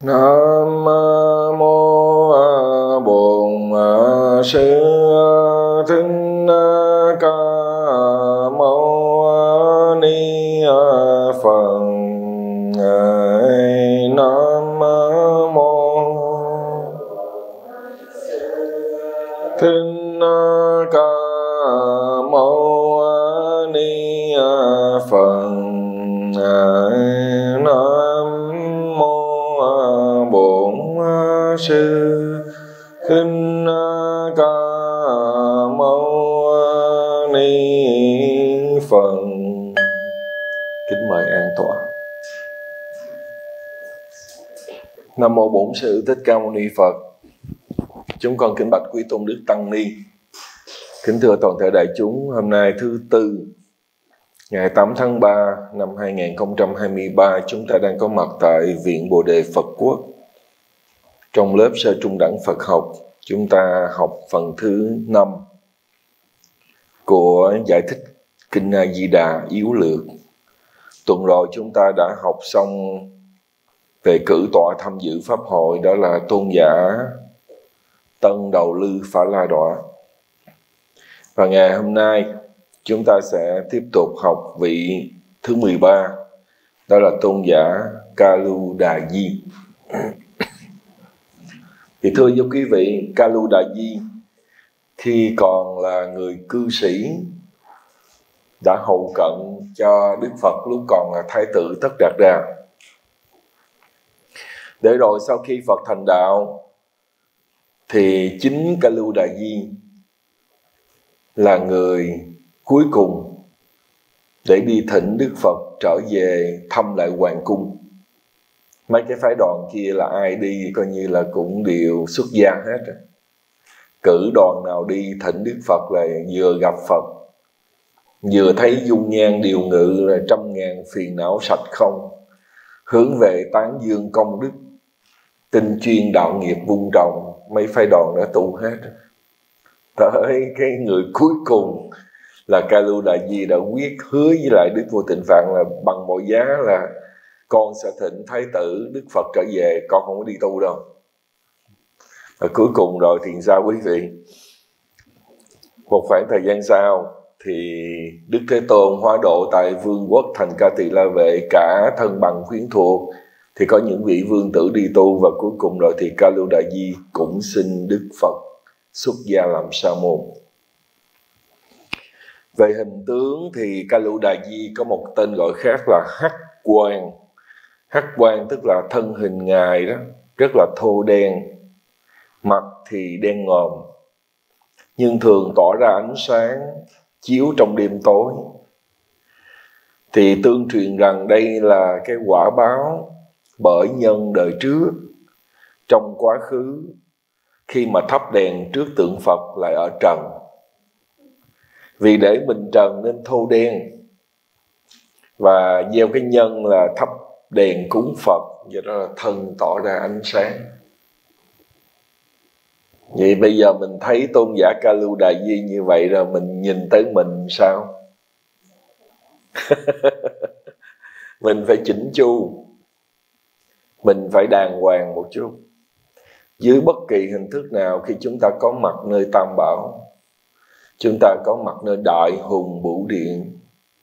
Nam mô Bổn Sư Thích Ca Mâu Ni Phật. Nam mô Thích Ca Mâu Ni Phật. Nam mô Bổn Sư Thích Ca Mâu Ni Phật. Kính mời an tọa. Nam mô Bổn Sư Thích Ca Mâu Ni Phật. Chúng con kính bạch quý tôn đức tăng ni. Kính thưa toàn thể đại chúng, hôm nay thứ Tư, ngày 8 tháng 3 năm 2023, chúng ta đang có mặt tại Viện Bồ Đề Phật Quốc. Trong lớp sơ trung đẳng Phật học, chúng ta học phần thứ 5 của giải thích Kinh A Di Đà yếu lược. Tuần rồi chúng ta đã học xong về cử tọa tham dự pháp hội, đó là tôn giả Tân Đầu Lư Phả La Đọa. Và ngày hôm nay chúng ta sẽ tiếp tục học vị thứ 13, đó là tôn giả Kalu Đà Di. Thì thưa với quý vị, Kalu Đà Di khi còn là người cư sĩ đã hậu cận cho Đức Phật lúc còn là Thái tử Tất Đạt Đa. Để rồi sau khi Phật thành đạo thì chính Kalu Đà Di là người cuối cùng để đi thỉnh Đức Phật trở về thăm lại hoàng cung. Mấy cái phái đoàn kia là ai đi coi như là cũng đều xuất gia hết. Cử đoàn nào đi thỉnh Đức Phật là vừa gặp Phật, vừa thấy dung nhan điều ngự là 100.000 phiền não sạch không, hướng về tán dương công đức, tinh chuyên đạo nghiệp vun trồng. Mấy phái đoàn đã tu hết. Tới cái người cuối cùng là Kalu Đà Di đã quyết hứa với lại Đức Vô Tịnh Phạn là bằng mọi giá là con sẽ thỉnh Thái tử Đức Phật trở về, con không có đi tu đâu. Và cuối cùng rồi thì sao quý vị? Một khoảng thời gian sau thì Đức Thế Tôn hóa độ tại vương quốc thành Ca Tỳ La Vệ, cả thân bằng quyến thuộc. Thì có những vị vương tử đi tu, và cuối cùng rồi thì Kalu Đà Di cũng xin Đức Phật xuất gia làm sa môn. Về hình tướng thì Kalu Đà Di có một tên gọi khác là Hắc Quan. Hắc Quan tức là thân hình Ngài đó rất là thô đen, mặt thì đen ngòm, nhưng thường tỏ ra ánh sáng chiếu trong đêm tối. Thì tương truyền rằng đây là cái quả báo bởi nhân đời trước trong quá khứ, khi mà thắp đèn trước tượng Phật lại ở trần. Vì để mình trần nên thô đen, và gieo cái nhân là thắp đèn cúng Phật, do đó là thân tỏ ra ánh sáng. Vậy bây giờ mình thấy tôn giả Kalu Đà Di như vậy rồi mình nhìn tới mình sao? Mình phải chỉnh chu, mình phải đàng hoàng một chút. Dưới bất kỳ hình thức nào, khi chúng ta có mặt nơi Tam Bảo, chúng ta có mặt nơi Đại Hùng Bửu Điện,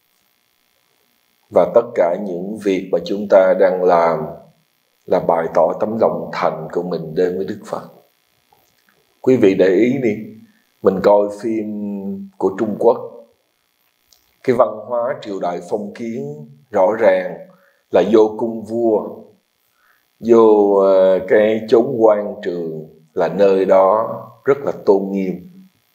và tất cả những việc mà chúng ta đang làm là bày tỏ tấm lòng thành của mình đến với Đức Phật. Quý vị để ý đi, mình coi phim của Trung Quốc, cái văn hóa triều đại phong kiến rõ ràng là vô cung vua, vô cái chốn quan trường là nơi đó rất là tôn nghiêm.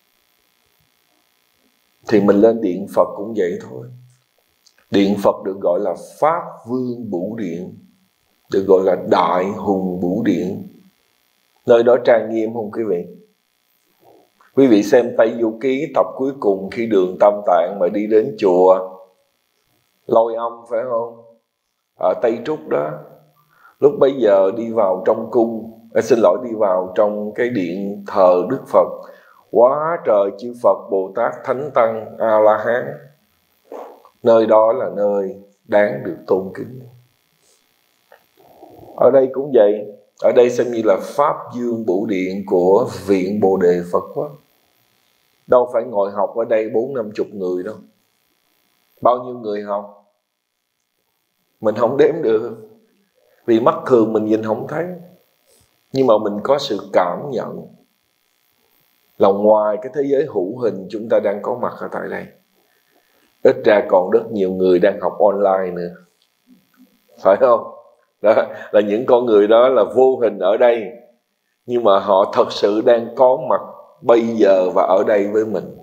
Thì mình lên điện Phật cũng vậy thôi. Điện Phật được gọi là Pháp Vương Bửu Điện, được gọi là Đại Hùng Bửu Điện. Nơi đó trang nghiêm không quý vị? Quý vị xem Tây Du Ký tập cuối cùng khi Đường Tam Tạng mà đi đến chùa Lôi Âm phải không? Ở Tây Trúc đó. Lúc bấy giờ đi vào trong cung, đi vào trong cái điện thờ Đức Phật, quá trời chư Phật, Bồ Tát, Thánh Tăng, A-la-hán. Nơi đó là nơi đáng được tôn kính. Ở đây cũng vậy. Ở đây xem như là Pháp Dương Bửu Điện của Viện Bồ Đề Phật Pháp. Đâu phải ngồi học ở đây 40-50 người đâu. Bao nhiêu người học mình không đếm được, vì mắt thường mình nhìn không thấy. Nhưng mà mình có sự cảm nhận là ngoài cái thế giới hữu hình chúng ta đang có mặt ở tại đây, ít ra còn rất nhiều người đang học online nữa, phải không? Đó là những con người đó là vô hình ở đây, nhưng mà họ thật sự đang có mặt bây giờ và ở đây với mình.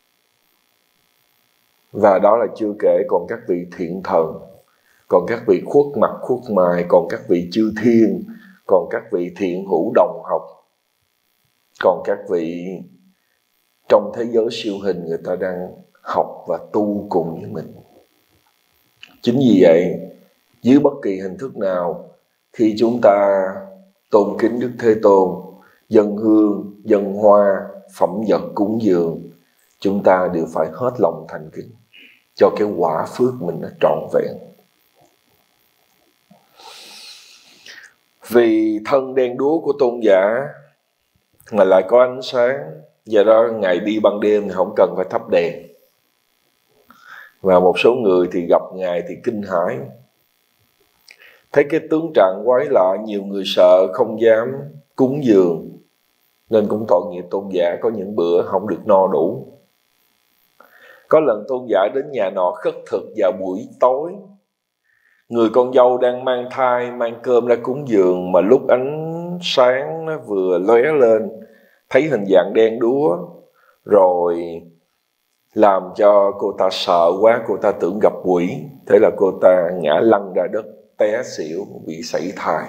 Và đó là chưa kể còn các vị thiện thần, còn các vị khuất mặt khuất mày, còn các vị chư thiên, còn các vị thiện hữu đồng học, còn các vị trong thế giới siêu hình người ta đang học và tu cùng với mình. Chính vì vậy, dưới bất kỳ hình thức nào, khi chúng ta tôn kính Đức Thế Tôn, dâng hương, dâng hoa, phẩm vật cúng dường, chúng ta đều phải hết lòng thành kính cho cái quả phước mình nó trọn vẹn. Vì thân đen đúa của tôn giả mà lại có ánh sáng, do đó Ngài đi ban đêm thì không cần phải thắp đèn. Và một số người thì gặp Ngài thì kinh hãi, thấy cái tướng trạng quái lạ, nhiều người sợ không dám cúng dường, nên cũng tội nghiệp tôn giả có những bữa không được no đủ. Có lần tôn giả đến nhà nọ khất thực vào buổi tối, người con dâu đang mang thai mang cơm ra cúng dường, mà lúc ánh sáng nó vừa lóe lên thấy hình dạng đen đúa, rồi làm cho cô ta sợ quá, cô ta tưởng gặp quỷ. Thế là cô ta ngã lăn ra đất, té xỉu, bị sảy thai.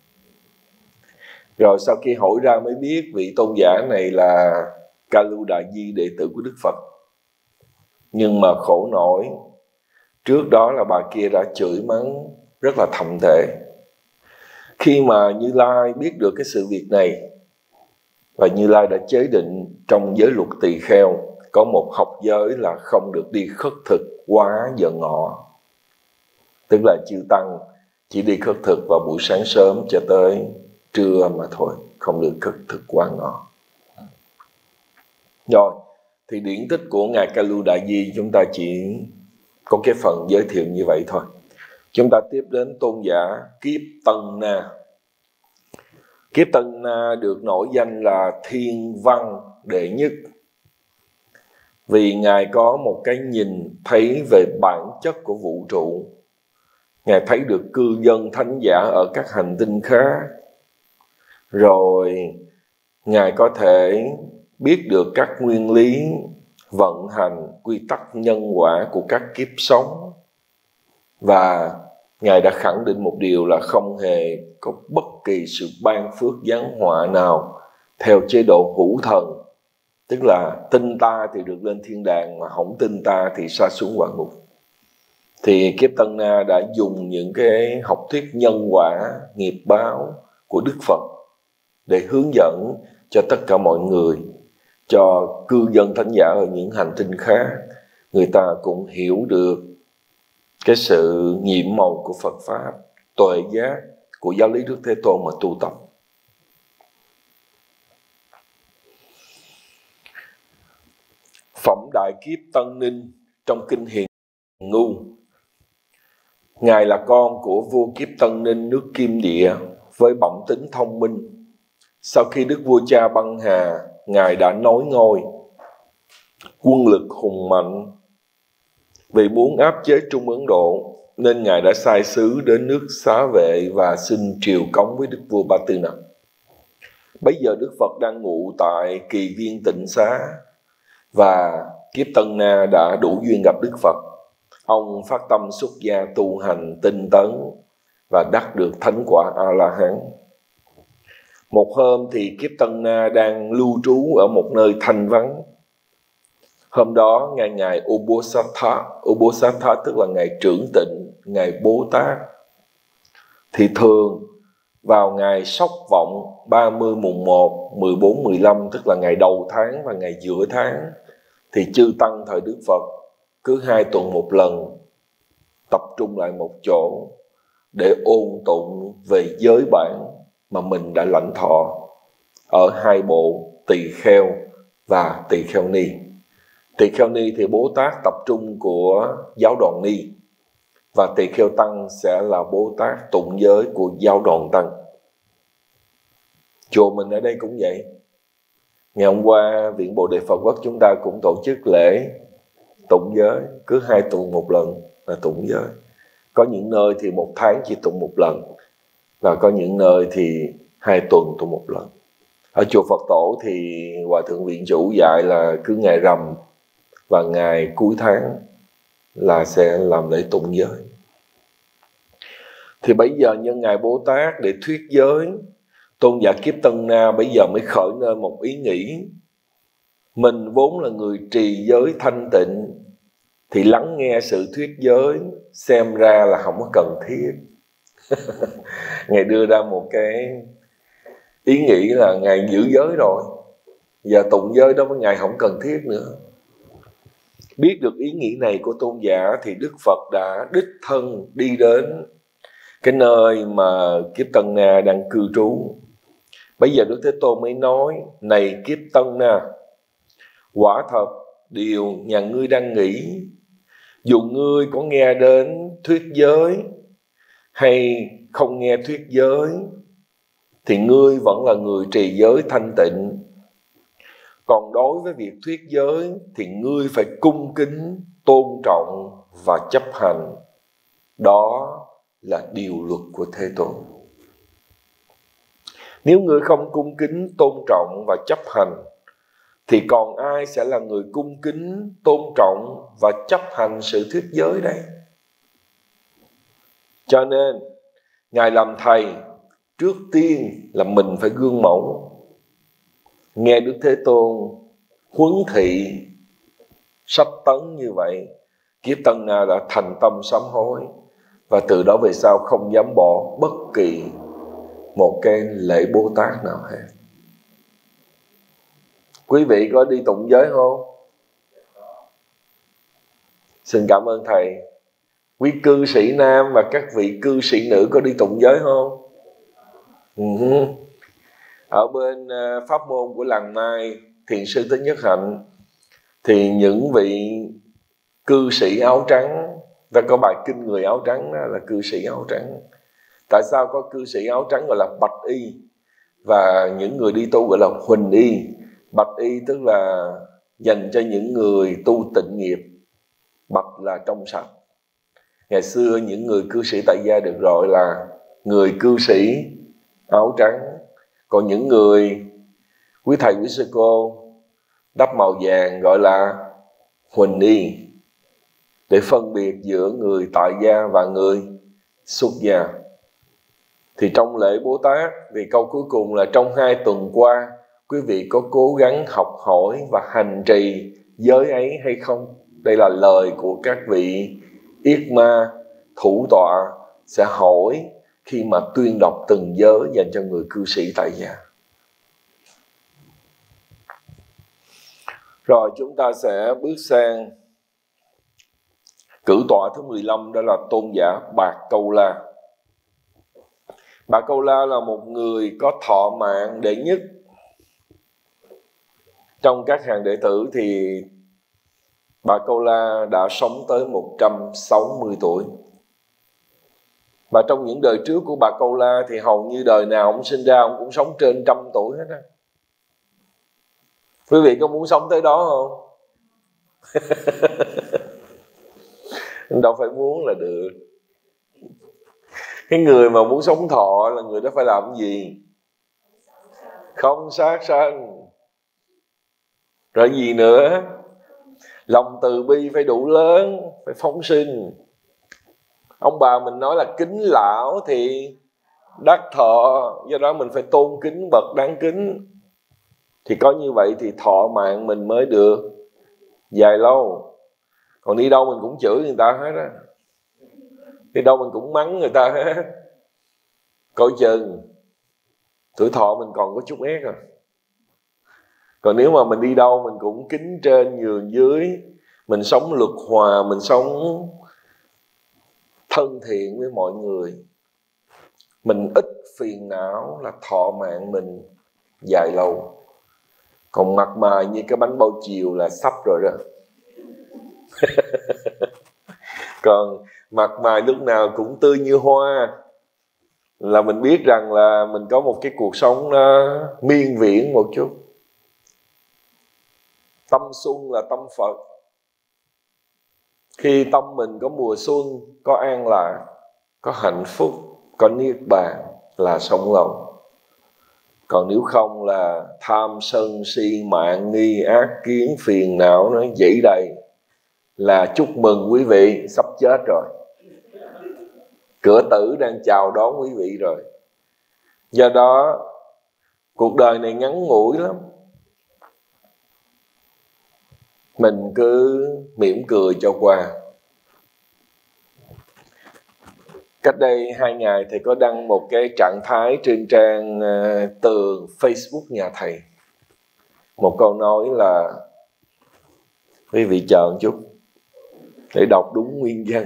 Rồi sau khi hỏi ra mới biết vị tôn giả này là Ca Lưu Đà Di, đệ tử của Đức Phật. Nhưng mà khổ nổi, trước đó là bà kia đã chửi mắng rất là thậm tệ. Khi mà Như Lai biết được cái sự việc này, và Như Lai đã chế định trong giới luật tỳ kheo có một học giới là không được đi khất thực quá giờ ngọ. Tức là chư tăng chỉ đi khất thực vào buổi sáng sớm cho tới trưa mà thôi, không được khất thực quá ngọ. Rồi, thì điển tích của Ngài Ca Lưu Đại Di chúng ta chỉ có cái phần giới thiệu như vậy thôi. Chúng ta tiếp đến tôn giả Kiếp Tân Na. Kiếp Tân Na được nổi danh là thiên văn đệ nhất, vì Ngài có một cái nhìn thấy về bản chất của vũ trụ. Ngài thấy được cư dân thánh giả ở các hành tinh khác, rồi Ngài có thể biết được các nguyên lý vận hành, quy tắc nhân quả của các kiếp sống. Và Ngài đã khẳng định một điều là không hề có bất kỳ sự ban phước giáng họa nào theo chế độ hữu thần. Tức là tin ta thì được lên thiên đàng, mà không tin ta thì sa xuống quả ngục. Thì Kiếp Tân Na đã dùng những cái học thuyết nhân quả, nghiệp báo của Đức Phật để hướng dẫn cho tất cả mọi người, cho cư dân thánh giả ở những hành tinh khác, người ta cũng hiểu được cái sự nhiệm màu của Phật Pháp, tuệ giác của giáo lý Đức Thế Tôn mà tu tập. Phẩm Đại Kiếp Tân Ninh trong Kinh Hiền Ngu. Ngài là con của vua Kiếp Tân Ninh nước Kim Địa với bẩm tính thông minh. Sau khi Đức Vua Cha băng hà, Ngài đã nối ngôi, quân lực hùng mạnh. Vì muốn áp chế Trung Ấn Độ, nên Ngài đã sai sứ đến nước Xá Vệ và xin triều cống với Đức Vua Ba Tư Nặc. Bây giờ Đức Phật đang ngụ tại Kỳ Viên Tịnh Xá, và Kiếp Tân Na đã đủ duyên gặp Đức Phật. Ông phát tâm xuất gia tu hành tinh tấn và đắc được thánh quả A-la-hán. Một hôm thì Kiếp Tân Na đang lưu trú ở một nơi thanh vắng. Hôm đó Ngài Ubosatha, tức là Ngài Trưởng Tịnh, Ngài Bố Tát, thì thường vào ngày Sóc Vọng 30 mùng 1, 14, 15, tức là ngày đầu tháng và ngày giữa tháng, thì chư tăng thời Đức Phật cứ 2 tuần một lần tập trung lại một chỗ để ôn tụng về giới bản mà mình đã lãnh thọ ở hai bộ Tỳ Kheo và Tỳ Kheo Ni. Tỳ Kheo Ni thì Bồ Tát tập trung của giáo đoàn Ni, và Tỳ Kheo Tăng sẽ là Bồ Tát tụng giới của giáo đoàn Tăng. Chùa mình ở đây cũng vậy. Ngày hôm qua Viện Bồ Đề Phật Quốc chúng ta cũng tổ chức lễ tụng giới, cứ 2 tuần một lần là tụng giới. Có những nơi thì 1 tháng chỉ tụng 1 lần, và có những nơi thì 2 tuần tụng 1 lần. Ở chùa Phật Tổ thì Hòa Thượng Viện Chủ dạy là cứ ngày rằm và ngày cuối tháng là sẽ làm lễ tụng giới. Thì bây giờ nhân ngày Bồ Tát để thuyết giới, tôn giả Kiếp Tân Na bây giờ mới khởi lên một ý nghĩ. Mình vốn là người trì giới thanh tịnh, thì lắng nghe sự thuyết giới xem ra là không có cần thiết. Ngài đưa ra một cái ý nghĩ là Ngài giữ giới rồi, giờ tụng giới đó với Ngài không cần thiết nữa. Biết được ý nghĩ này của tôn giả thì Đức Phật đã đích thân đi đến cái nơi mà Kiếp Tân Na đang cư trú. Bây giờ Đức Thế Tôn mới nói: này Kiếp Tân Na, quả thật điều nhà ngươi đang nghĩ, dù ngươi có nghe đến thuyết giới hay không nghe thuyết giới, thì ngươi vẫn là người trì giới thanh tịnh. Còn đối với việc thuyết giới thì ngươi phải cung kính, tôn trọng và chấp hành. Đó là điều luật của Thế Tôn. Nếu ngươi không cung kính, tôn trọng và chấp hành, thì còn ai sẽ là người cung kính, tôn trọng và chấp hành sự thuyết giới đây? Cho nên Ngài làm thầy, trước tiên là mình phải gương mẫu. Nghe Đức Thế Tôn huấn thị sách tấn như vậy, Kiếp Tân Na đã thành tâm sám hối, và từ đó về sau không dám bỏ bất kỳ một cái lễ Bồ Tát nào hết. Quý vị có đi tụng giới không? Xin cảm ơn thầy. Quý cư sĩ nam và các vị cư sĩ nữ có đi tụng giới không? Ở bên pháp môn của làng Mai Thiền sư Thích Nhất Hạnh thì những vị cư sĩ áo trắng, ta có bài kinh người áo trắng, đó là cư sĩ áo trắng. Tại sao có cư sĩ áo trắng gọi là bạch y, và những người đi tu gọi là huỳnh y? Bạch y tức là dành cho những người tu tịnh nghiệp, bạch là trong sạch. Ngày xưa những người cư sĩ tại gia được gọi là người cư sĩ áo trắng. Còn những người quý thầy quý sư cô đắp màu vàng gọi là huỳnh y, để phân biệt giữa người tại gia và người xuất gia. Thì trong lễ Bồ Tát thì câu cuối cùng là: trong 2 tuần qua quý vị có cố gắng học hỏi và hành trì giới ấy hay không? Đây là lời của các vị Yết Ma thủ tọa sẽ hỏi khi mà tuyên đọc từng giới dành cho người cư sĩ tại gia. Rồi chúng ta sẽ bước sang cử tọa thứ 15, đó là tôn giả Bạc Câu La. Bạc Câu La là một người có thọ mạng đệ nhất. Trong các hàng đệ tử thì Bạc Câu La đã sống tới 160 tuổi. Và trong những đời trước của Bạc Câu La thì hầu như đời nào ông sinh ra ông cũng sống trên 100 tuổi hết á. Quý vị có muốn sống tới đó không? Đâu phải muốn là được. Cái người mà muốn sống thọ là người đó phải làm cái gì? Không sát sanh. Rồi gì nữa? Lòng từ bi phải đủ lớn, phải phóng sinh. Ông bà mình nói là kính lão thì đắc thọ, do đó mình phải tôn kính bậc đáng kính. Thì có như vậy thì thọ mạng mình mới được dài lâu. Còn đi đâu mình cũng chửi người ta hết á, đi đâu mình cũng mắng người ta hết, coi chừng tuổi thọ mình còn có chút ép à. Còn nếu mà mình đi đâu mình cũng kính trên nhường dưới, mình sống luật hòa, mình sống thân thiện với mọi người, Mình ít phiền não là thọ mạng mình dài lâu. Còn mặt mày như cái bánh bao chiều là sắp rồi đó. Còn mặt mày lúc nào cũng tươi như hoa là mình biết rằng là mình có một cái cuộc sống nó miên viễn một chút. Tâm xuân là tâm Phật. Khi tâm mình có mùa xuân, có an lạc, có hạnh phúc, có niết bàn là sống lâu. Còn nếu không là tham sân si mạn nghi ác kiến phiền não nó dậy đầy, là chúc mừng quý vị sắp chết rồi. Cửa tử đang chào đón quý vị rồi. Do đó cuộc đời này ngắn ngủi lắm. Mình cứ mỉm cười cho qua. Cách đây 2 ngày thầy có đăng một cái trạng thái trên trang tường Facebook nhà thầy. Một câu nói là: quý vị chờ một chút để đọc đúng nguyên văn.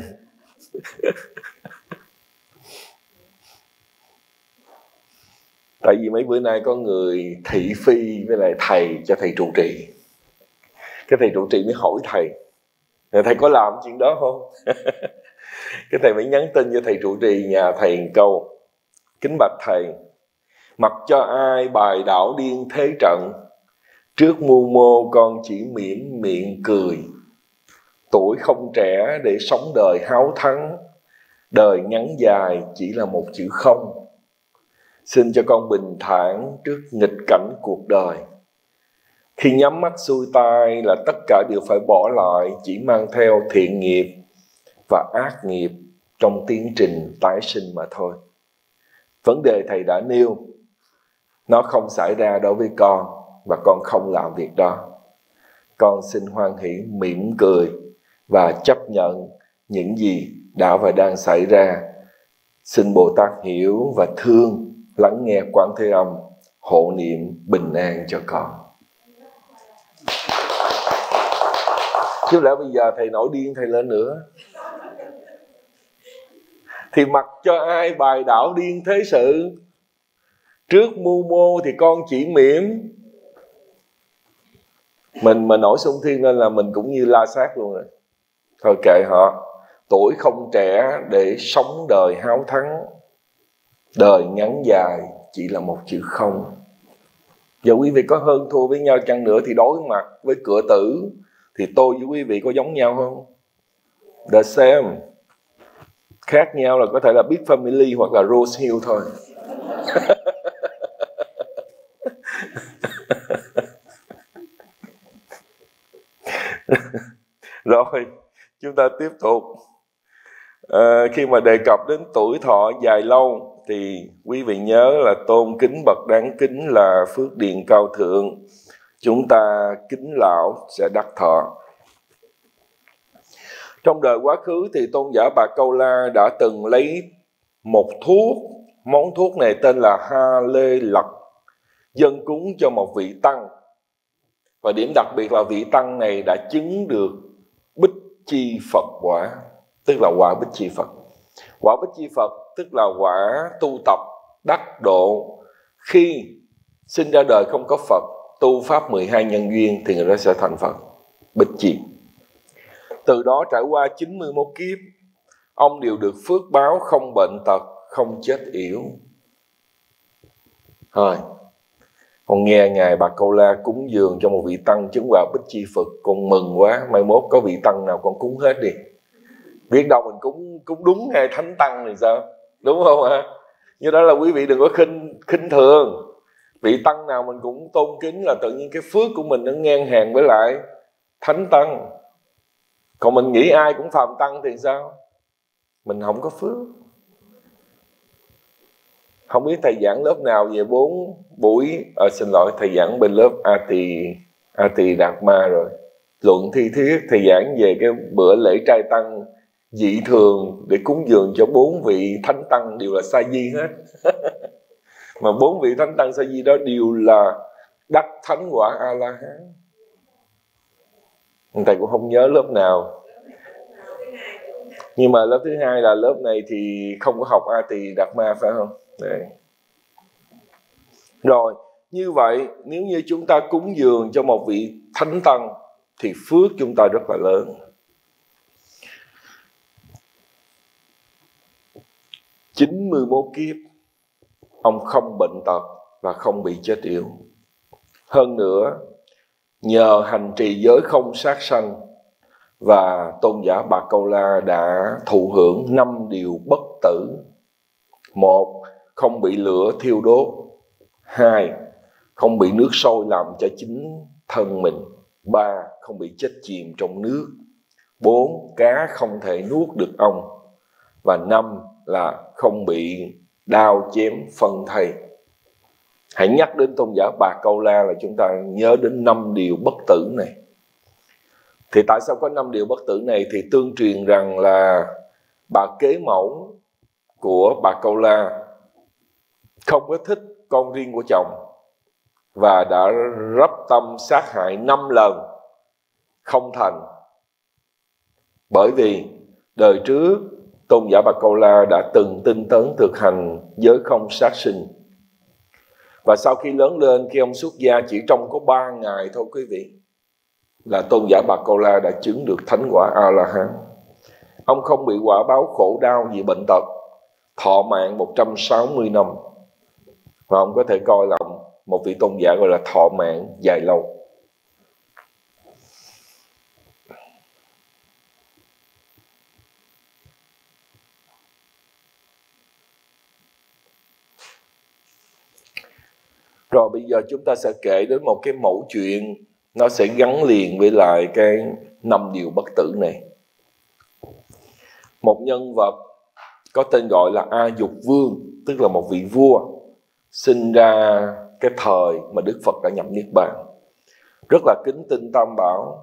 Tại vì mấy bữa nay có người thị phi với lại thầy cho thầy trụ trì. Cái thầy trụ trì mới hỏi thầy có làm chuyện đó không? Cái thầy mới nhắn tin cho thầy trụ trì nhà thầy một câu: kính bạch thầy, mặc cho ai bài đảo điên thế trận, trước mưu mô con chỉ mỉm miệng cười. Tuổi không trẻ để sống đời háo thắng, đời ngắn dài chỉ là một chữ không. Xin cho con bình thản trước nghịch cảnh cuộc đời. Khi nhắm mắt xuôi tai là tất cả đều phải bỏ lại, chỉ mang theo thiện nghiệp và ác nghiệp trong tiến trình tái sinh mà thôi. Vấn đề thầy đã nêu nó không xảy ra đối với con, và con không làm việc đó. Con xin hoan hỷ mỉm cười và chấp nhận những gì đã và đang xảy ra. Xin Bồ Tát hiểu và thương, lắng nghe Quán Thế Âm hộ niệm bình an cho con. Chứ lẽ bây giờ thầy nổi điên thầy lên nữa thì mặc cho ai bài đảo điên thế sự, trước mưu mô thì con chỉ mỉm. Mình mà nổi xung thiên lên là mình cũng như La Sát luôn rồi. Thôi kệ họ. Tuổi không trẻ để sống đời háo thắng, đời ngắn dài chỉ là một chữ không. Giờ quý vị có hơn thua với nhau chăng nữa thì đối mặt với cửa tử thì tôi với quý vị có giống nhau không? The same. Khác nhau là có thể là Big Family hoặc là Rose Hill thôi. Rồi, chúng ta tiếp tục. Khi mà đề cập đến tuổi thọ dài lâu thì quý vị nhớ là tôn kính bậc đáng kính là phước điền cao thượng. Chúng ta kính lão sẽ đắc thọ. Trong đời quá khứ thì tôn giả Bà Câu La đã từng lấy một thuốc, món thuốc này tên là Ha Lê Lật, dâng cúng cho một vị tăng. Và điểm đặc biệt là vị tăng này đã chứng được Bích Chi Phật quả, tức là quả Bích Chi Phật. Quả Bích Chi Phật tức là quả tu tập đắc độ. Khi sinh ra đời không có Phật, tu pháp 12 nhân duyên thì người đó sẽ thành Phật Bích Chi. Từ đó trải qua 91 kiếp, ông đều được phước báo không bệnh tật, không chết yểu. Thôi, con nghe Ngài Bà Câu La cúng dường cho một vị tăng chứng quả Bích Chi Phật, con mừng quá. Mai mốt có vị tăng nào con cúng hết đi. Biết đâu mình cúng đúng Ngài Thánh Tăng thì sao? Đúng không ạ? Như đó là quý vị đừng có khinh thường. Vị tăng nào mình cũng tôn kính là tự nhiên cái phước của mình nó ngang hàng với lại Thánh Tăng. Còn mình nghĩ ai cũng phàm tăng thì sao? Mình không có phước. Không biết thầy giảng lớp nào về 4 buổi, xin lỗi, thầy giảng bên lớp A Tỳ Đạt Ma rồi. Luận thi thuyết thầy giảng về cái bữa lễ trai tăng dị thường để cúng dường cho 4 vị thánh tăng đều là sa di hết. Mà 4 vị thánh tăng sa di đó đều là đắc thánh quả A La Hán. Thầy cũng không nhớ lớp nào. Nhưng mà lớp thứ 2 là lớp này thì không có học A Tỳ Đạt Ma phải không? Đấy. Rồi, như vậy nếu như chúng ta cúng dường cho một vị thánh tăng thì phước chúng ta rất là lớn. 91 kiếp ông không bệnh tật và không bị chết yểu. Hơn nữa, nhờ hành trì giới không sát sanh và tôn giả Bà Câu La đã thụ hưởng 5 điều bất tử. 1. Không bị lửa thiêu đốt. 2. Không bị nước sôi làm cho chính thân mình. 3. Không bị chết chìm trong nước. 4. Cá không thể nuốt được ông. Và 5 là không bị đao chém phân thây. Hãy nhắc đến tôn giả Bà Câu La là chúng ta nhớ đến 5 điều bất tử này. Thì tại sao có 5 điều bất tử này? Thì tương truyền rằng là bà kế mẫu của Bà Câu La không có thích con riêng của chồng và đã rắp tâm sát hại 5 lần không thành. Bởi vì đời trước tôn giả Bà Câu La đã từng tinh tấn thực hành giới không sát sinh. Và sau khi lớn lên, khi ông xuất gia chỉ trong có 3 ngày thôi quý vị, là tôn giả Bà Câu La đã chứng được thánh quả A-la-hán. Ông không bị quả báo khổ đau vì bệnh tật, thọ mạng 160 năm. Và ông có thể coi là một vị tôn giả gọi là thọ mạng dài lâu. Rồi bây giờ chúng ta sẽ kể đến một cái mẫu chuyện, nó sẽ gắn liền với lại cái 5 điều bất tử này. Một nhân vật có tên gọi là A Dục Vương, tức là một vị vua sinh ra cái thời mà Đức Phật đã nhập Niết Bàn, rất là kính tin Tam Bảo.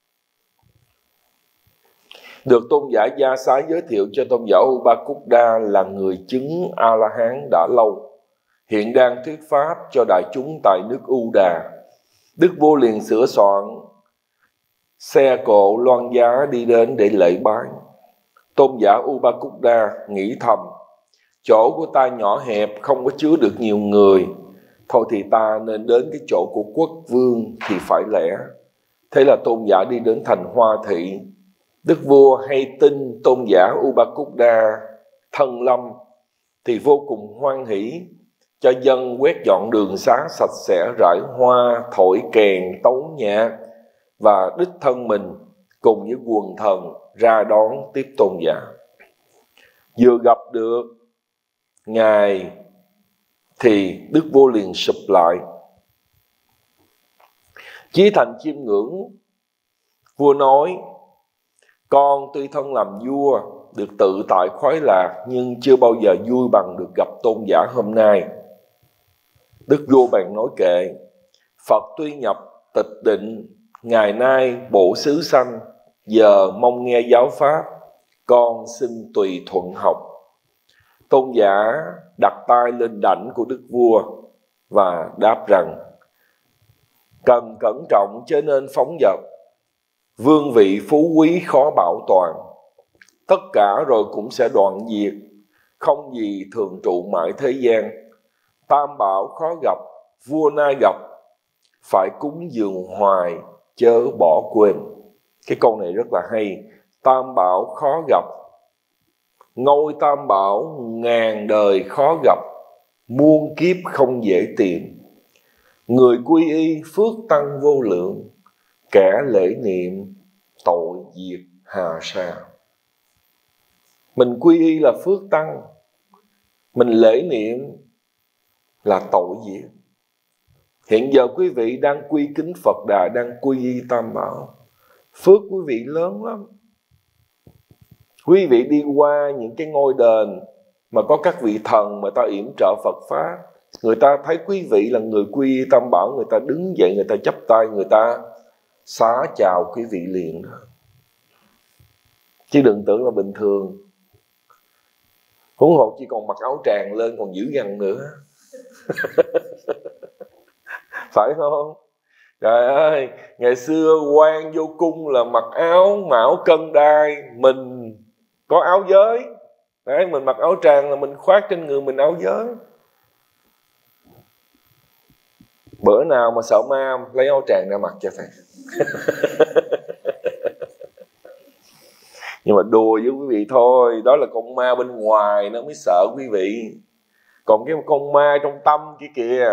Được tôn giả Gia Xá giới thiệu cho tôn giả Upakutta là người chứng A-la-hán đã lâu, hiện đang thuyết pháp cho đại chúng tại nước U Đà. Đức vua liền sửa soạn xe cộ loan giá đi đến để lễ bái. Tôn giả Upakutta nghĩ thầm, chỗ của ta nhỏ hẹp, không có chứa được nhiều người, thôi thì ta nên đến cái chỗ của quốc vương thì phải lẽ. Thế là tôn giả đi đến thành Hoa Thị. Đức vua hay tin tôn giả Upakutta thân lâm thì vô cùng hoan hỷ, cho dân quét dọn đường xá sạch sẽ, rải hoa, thổi kèn, tấu nhạc, và đích thân mình cùng với quần thần ra đón tiếp tôn giả. Vừa gặp được ngài thì đức vua liền sụp lại, chí thành chiêm ngưỡng. Vua nói, con tuy thân làm vua, được tự tại khoái lạc, nhưng chưa bao giờ vui bằng được gặp tôn giả hôm nay. Đức vua bèn nói kệ, Phật tuy nhập tịch định, ngày nay bộ xứ sanh, giờ mong nghe giáo pháp, con xin tùy thuận học. Tôn giả đặt tay lên đảnh của đức vua và đáp rằng, cần cẩn trọng chớ nên phóng dật, vương vị phú quý khó bảo toàn, tất cả rồi cũng sẽ đoạn diệt, không gì thường trụ mãi thế gian. Tam bảo khó gặp, vua nay gặp, phải cúng dường hoài chớ bỏ quên. Cái câu này rất là hay. Tam bảo khó gặp, ngôi tam bảo ngàn đời khó gặp, muôn kiếp không dễ tìm. Người quy y phước tăng vô lượng, kẻ lễ niệm tội diệt hà sa. Mình quy y là phước tăng, mình lễ niệm là tội diệt. Hiện giờ quý vị đang quy kính Phật Đà, đang quy y Tam Bảo, phước quý vị lớn lắm. Quý vị đi qua những cái ngôi đền mà có các vị thần mà ta yểm trợ Phật Pháp, người ta thấy quý vị là người quy y Tam Bảo, người ta đứng dậy, người ta chắp tay, người ta xá chào quý vị liền đó. Chứ đừng tưởng là bình thường. Huống hồ chỉ còn mặc áo tràng lên còn dữ dằn nữa. Phải không? Trời ơi, ngày xưa quan vô cung là mặc áo mão cân đai, mình có áo giới, Đấy, mình mặc áo tràng là mình khoác trên người mình áo giới. Bữa nào mà sợ ma lấy áo tràng ra mặc cho thầy. Nhưng mà đùa với quý vị thôi, đó là con ma bên ngoài nó mới sợ quý vị. Còn cái con ma trong tâm kia kìa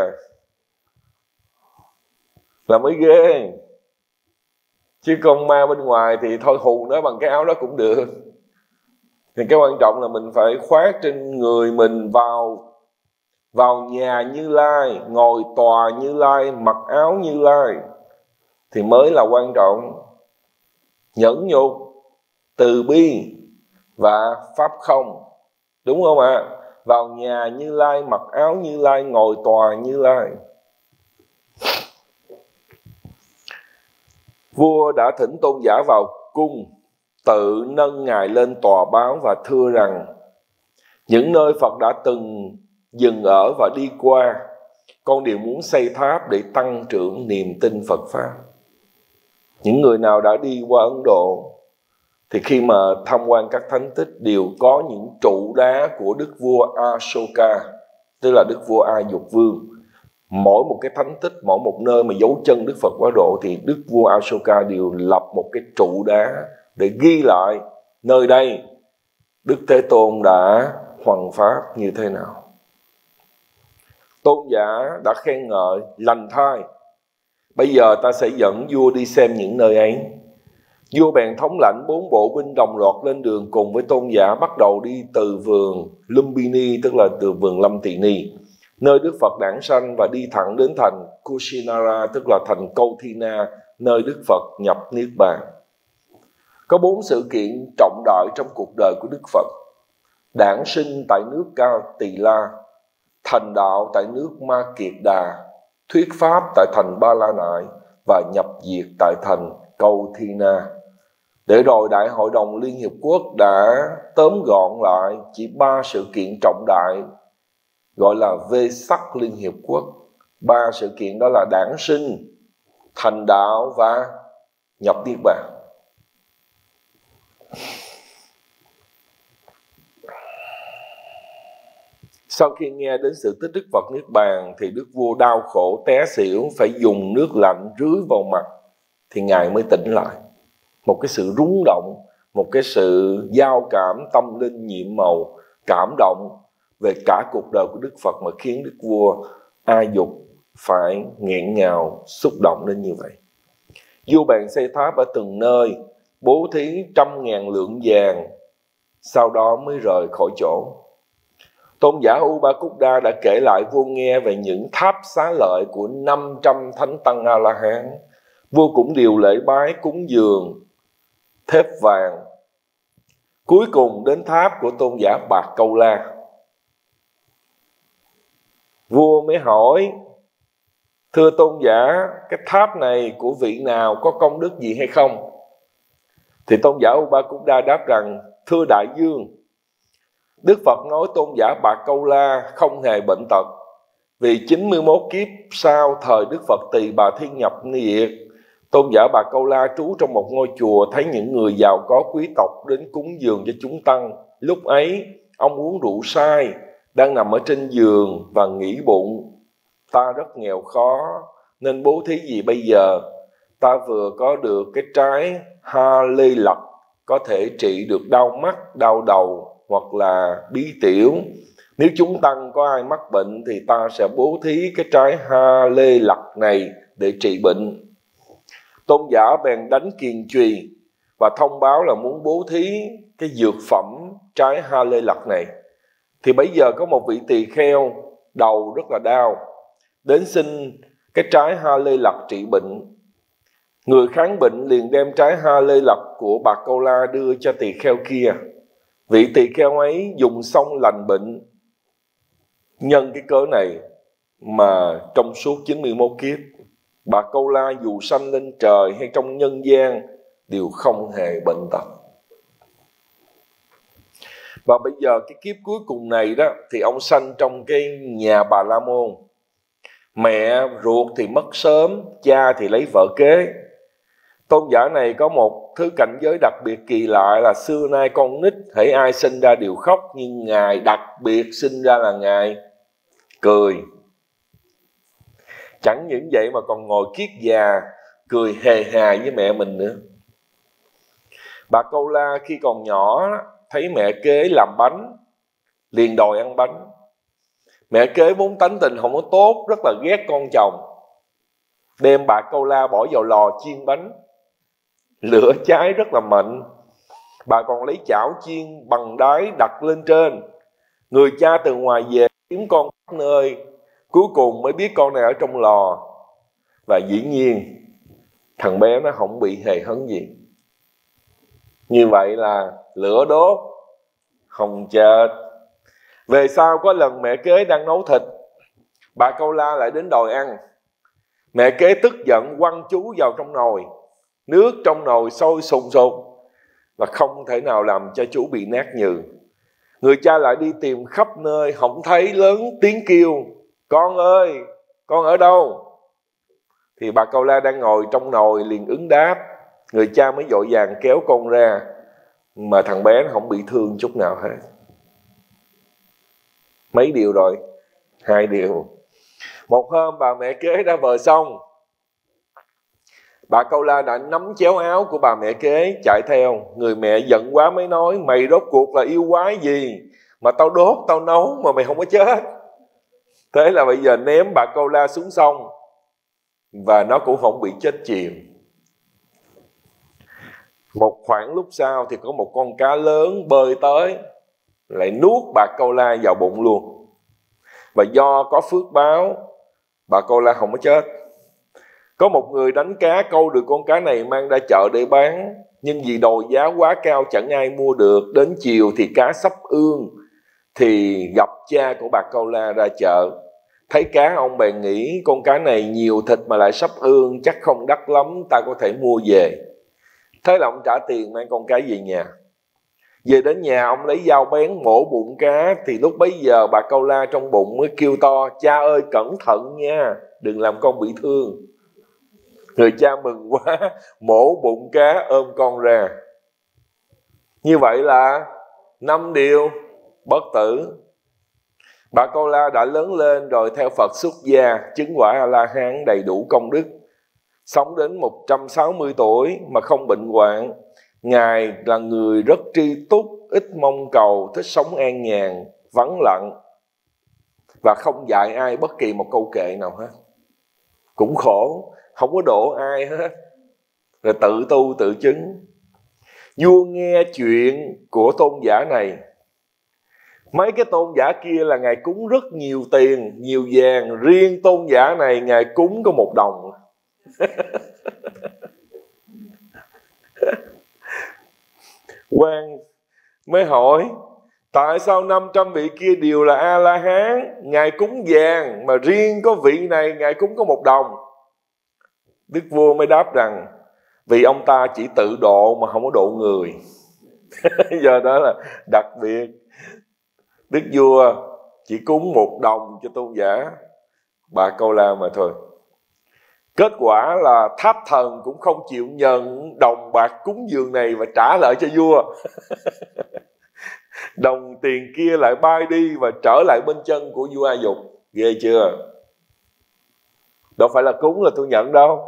là mới ghê. Chứ con ma bên ngoài thì thôi hù nó bằng cái áo đó cũng được. Thì cái quan trọng là mình phải khoác trên người mình vào nhà Như Lai, ngồi tòa Như Lai, mặc áo Như Lai thì mới là quan trọng. Nhẫn nhục, từ bi và pháp không, đúng không ạ? Vào nhà Như Lai, mặc áo Như Lai, ngồi tòa Như Lai. Vua đã thỉnh Tôn giả vào cung, tự nâng ngài lên tòa báo và thưa rằng: những nơi Phật đã từng dừng ở và đi qua, con đều muốn xây tháp để tăng trưởng niềm tin Phật Pháp. Những người nào đã đi qua Ấn Độ thì khi mà tham quan các thánh tích đều có những trụ đá của Đức vua Ashoka, tức là Đức vua A Dục Vương. Mỗi một cái thánh tích, mỗi một nơi mà dấu chân Đức Phật quá độ thì Đức vua Ashoka đều lập một cái trụ đá để ghi lại nơi đây Đức Thế Tôn đã hoằng pháp như thế nào. Tôn giả đã khen ngợi lành thay. Bây giờ ta sẽ dẫn vua đi xem những nơi ấy. Vua bèn thống lãnh 4 bộ binh đồng loạt lên đường cùng với Tôn giả, bắt đầu đi từ vườn Lumbini, tức là từ vườn Lâm Tỳ Ni, nơi Đức Phật đản sanh, và đi thẳng đến thành Kushinara, tức là thành Kauthina, nơi Đức Phật nhập Niết Bàn. Có 4 sự kiện trọng đại trong cuộc đời của Đức Phật: đản sinh tại nước Cao Tỳ La, thành đạo tại nước Ma Kiệt Đà, thuyết pháp tại thành Ba La Nại và nhập diệt tại thành Kauthina. Để rồi Đại hội đồng Liên Hiệp Quốc đã tóm gọn lại chỉ 3 sự kiện trọng đại, gọi là Vesak Liên Hiệp Quốc. 3 sự kiện đó là đản sinh, thành đạo và nhập Niết Bàn. Sau khi nghe đến sự tích Đức Phật Niết Bàn thì Đức vua đau khổ té xỉu, phải dùng nước lạnh rưới vào mặt thì Ngài mới tỉnh lại. Một cái sự rung động, một cái sự giao cảm tâm linh nhiệm màu, cảm động về cả cuộc đời của Đức Phật mà khiến Đức vua A Dục phải nghẹn ngào, xúc động đến như vậy. Vua bèn xây tháp ở từng nơi, bố thí 100.000 lượng vàng, sau đó mới rời khỏi chỗ. Tôn giả Upakutta đã kể lại vua nghe về những tháp xá lợi của 500 thánh tăng A-la-hán. Vua cũng điều lễ bái cúng dường thép vàng. Cuối cùng đến tháp của Tôn giả Bạc Câu La. Vua mới hỏi: thưa Tôn giả, cái tháp này của vị nào, có công đức gì hay không? Thì Tôn giả Upakutta đáp rằng: thưa Đại Dương, Đức Phật nói Tôn giả Bạc Câu La không hề bệnh tật, vì 91 kiếp sau thời Đức Phật Tỳ Bà Thiên nhập diệt, Tôn giả Bạc Câu La trú trong một ngôi chùa, thấy những người giàu có quý tộc đến cúng dường cho chúng tăng. Lúc ấy ông uống rượu sai, đang nằm ở trên giường và nghĩ bụng: ta rất nghèo khó, nên bố thí gì bây giờ? Ta vừa có được cái trái ha lê lật, có thể trị được đau mắt, đau đầu hoặc là bí tiểu. Nếu chúng tăng có ai mắc bệnh thì ta sẽ bố thí cái trái ha lê lật này để trị bệnh. Tôn giả bèn đánh kiền chùy và thông báo là muốn bố thí cái dược phẩm trái ha lê lật này. Thì bây giờ có một vị tỳ kheo đầu rất là đau đến xin cái trái ha lê lật trị bệnh. Người kháng bệnh liền đem trái ha lê lật của Bạc Câu La đưa cho tỳ kheo kia. Vị tỳ kheo ấy dùng xong lành bệnh. Nhân cái cớ này mà trong suốt 91 kiếp, Bạc Câu La dù sanh lên trời hay trong nhân gian đều không hề bệnh tật. Và bây giờ cái kiếp cuối cùng này đó thì ông sanh trong cái nhà Bà La Môn. Mẹ ruột thì mất sớm, cha thì lấy vợ kế. Tôn giả này có một thứ cảnh giới đặc biệt kỳ lạ là xưa nay con nít hễ ai sinh ra đều khóc, nhưng Ngài đặc biệt sinh ra là Ngài cười. Chẳng những vậy mà còn ngồi kiết già cười hề hài với mẹ mình nữa. Bà Câu La khi còn nhỏ thấy mẹ kế làm bánh liền đòi ăn bánh. Mẹ kế vốn tánh tình không có tốt, rất là ghét con chồng, đem bà Câu La bỏ vào lò chiên bánh. Lửa cháy rất là mạnh, bà còn lấy chảo chiên bằng đáy đặt lên trên. Người cha từ ngoài về kiếm con khắp nơi, cuối cùng mới biết con này ở trong lò. Và dĩ nhiên thằng bé nó không bị hề hấn gì. Như vậy là lửa đốt không chết. Về sau có lần mẹ kế đang nấu thịt, bà Câu La lại đến đòi ăn. Mẹ kế tức giận quăng chú vào trong nồi. Nước trong nồi sôi sùng sục và không thể nào làm cho chú bị nát nhừ. Người cha lại đi tìm khắp nơi, không thấy, lớn tiếng kêu: "Con ơi, con ở đâu?" Thì bà Câu La đang ngồi trong nồi liền ứng đáp. Người cha mới vội vàng kéo con ra, mà thằng bé nó không bị thương chút nào hết. Mấy điều rồi? 2 điều. Một hôm bà mẹ kế đã vờ xong, bà Câu La đã nắm chéo áo của bà mẹ kế chạy theo. Người mẹ giận quá mới nói: "Mày rốt cuộc là yêu quái gì mà tao đốt tao nấu mà mày không có chết?" Thế là bây giờ ném bà Câu La xuống sông, và nó cũng không bị chết chìm. Một khoảng lúc sau thì có một con cá lớn bơi tới, lại nuốt bà Câu La vào bụng luôn. Và do có phước báo, bà Câu La không có chết. Có một người đánh cá câu được con cá này mang ra chợ để bán, nhưng vì đòi giá quá cao chẳng ai mua được. Đến chiều thì cá sắp ương, thì gặp cha của bà Câu La ra chợ. Thấy cá, ông bèn nghĩ con cá này nhiều thịt mà lại sắp ương, chắc không đắt lắm, ta có thể mua về. Thế là ông trả tiền mang con cá về nhà. Về đến nhà, ông lấy dao bén mổ bụng cá. Thì lúc bấy giờ bà Câu La trong bụng mới kêu to: "Cha ơi, cẩn thận nha, đừng làm con bị thương." Người cha mừng quá, mổ bụng cá ôm con ra. Như vậy là 5 điều bất tử. Bà Câu La đã lớn lên rồi theo Phật xuất gia, chứng quả A-la-hán đầy đủ công đức, sống đến 160 tuổi mà không bệnh hoạn. Ngài là người rất tri túc, ít mong cầu, thích sống an nhàn, vắng lặng, và không dạy ai bất kỳ một câu kệ nào hết. Cũng khổ, không có độ ai hết, rồi tự tu tự chứng. Vua nghe chuyện của tôn giả này. Mấy cái tôn giả kia là Ngài cúng rất nhiều tiền, nhiều vàng. Riêng tôn giả này Ngài cúng có 1 đồng. Quan mới hỏi: tại sao 500 vị kia đều là A-la-hán, Ngài cúng vàng, mà riêng có vị này Ngài cúng có 1 đồng? Đức vua mới đáp rằng: vì ông ta chỉ tự độ mà không có độ người. Giờ đó là đặc biệt. Đức vua chỉ cúng 1 đồng cho tôn giả bà Câu La mà thôi. Kết quả là tháp thần cũng không chịu nhận đồng bạc cúng dường này và trả lại cho vua. Đồng tiền kia lại bay đi và trở lại bên chân của vua A Dục. Ghê chưa? Đâu phải là cúng là tôi nhận đâu.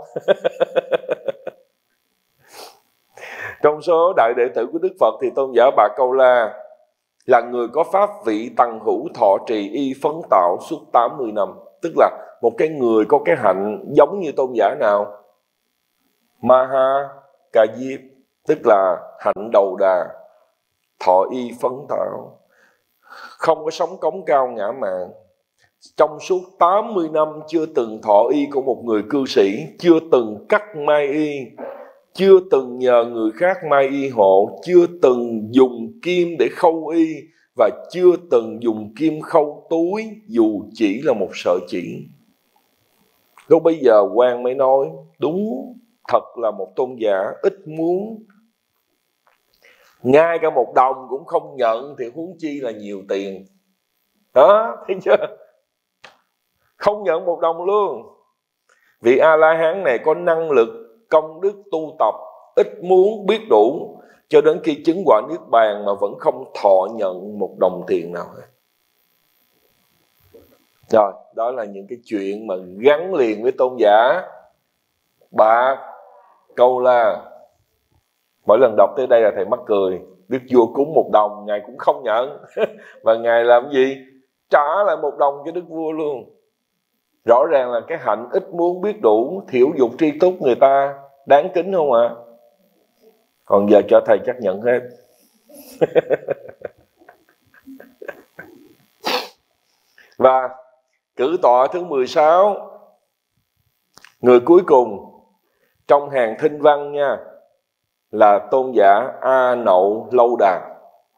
Trong số đại đệ tử của Đức Phật thì tôn giả bà Câu La là người có pháp vị tăng hữu thọ trì y phấn tạo suốt 80 năm. Tức là một cái người có cái hạnh giống như tôn giả nào? Maha Ca Diếp, tức là hạnh đầu đà, thọ y phấn tạo, không có sống cống cao ngã mạn. Trong suốt 80 năm chưa từng thọ y của một người cư sĩ, chưa từng cắt mai y, chưa từng nhờ người khác mai y hộ, chưa từng dùng kim để khâu y, và chưa từng dùng kim khâu túi dù chỉ là một sợi chỉ. Lúc bây giờ quan mới nói: đúng, thật là một tôn giả ít muốn. Ngay cả 1 đồng cũng không nhận thì huống chi là nhiều tiền. Đó, thấy chưa? Không nhận 1 đồng luôn. Vị A-la-hán này có năng lực, công đức tu tập ít muốn biết đủ, cho đến khi chứng quả niết bàn mà vẫn không thọ nhận một đồng tiền nào hết. Rồi, đó là những cái chuyện mà gắn liền với tôn giả bạc câu la. Mỗi lần đọc tới đây là thầy mắc cười. Đức vua cúng 1 đồng, ngài cũng không nhận. Và ngài làm gì? Trả lại 1 đồng cho đức vua luôn. Rõ ràng là cái hạnh ít muốn biết đủ, thiểu dục tri túc người ta đáng kính không ạ? Còn giờ cho thầy chắc nhận hết. Và cử tọa thứ 16, người cuối cùng trong hàng thinh văn nha, là tôn giả A Nậu Lâu Đà.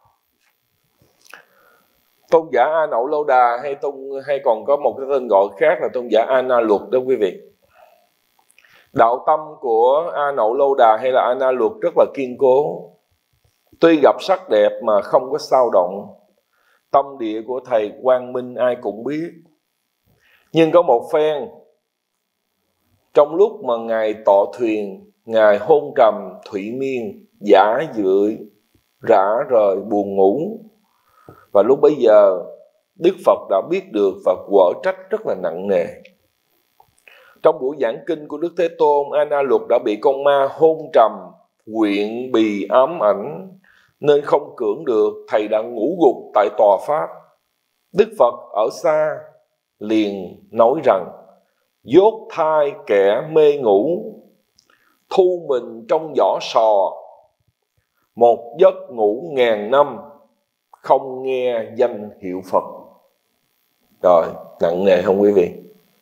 Tôn giả A Nậu Lâu Đà hay còn có một cái tên gọi khác là tôn giả A Na Luật đó quý vị. Đạo tâm của A Nậu Lâu Đà hay là A Na Luật rất là kiên cố. Tuy gặp sắc đẹp mà không có xao động. Tâm địa của thầy quang minh ai cũng biết. Nhưng có một phen, trong lúc mà ngài tọa thuyền, ngài hôn trầm thủy miên, giả dưỡi, rã rời buồn ngủ. Và lúc bấy giờ Đức Phật đã biết được và quở trách rất là nặng nề. Trong buổi giảng kinh của Đức Thế Tôn, A Na Luật đã bị con ma hôn trầm, quyện bì ám ảnh, nên không cưỡng được. Thầy đã ngủ gục tại tòa pháp. Đức Phật ở xa liền nói rằng: dốt thai kẻ mê ngủ, thu mình trong vỏ sò, một giấc ngủ ngàn năm, không nghe danh hiệu Phật. Rồi, nặng nề không quý vị?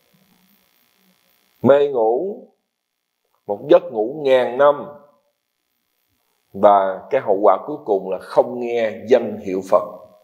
Mê ngủ, một giấc ngủ ngàn năm, và cái hậu quả cuối cùng là không nghe danh hiệu Phật.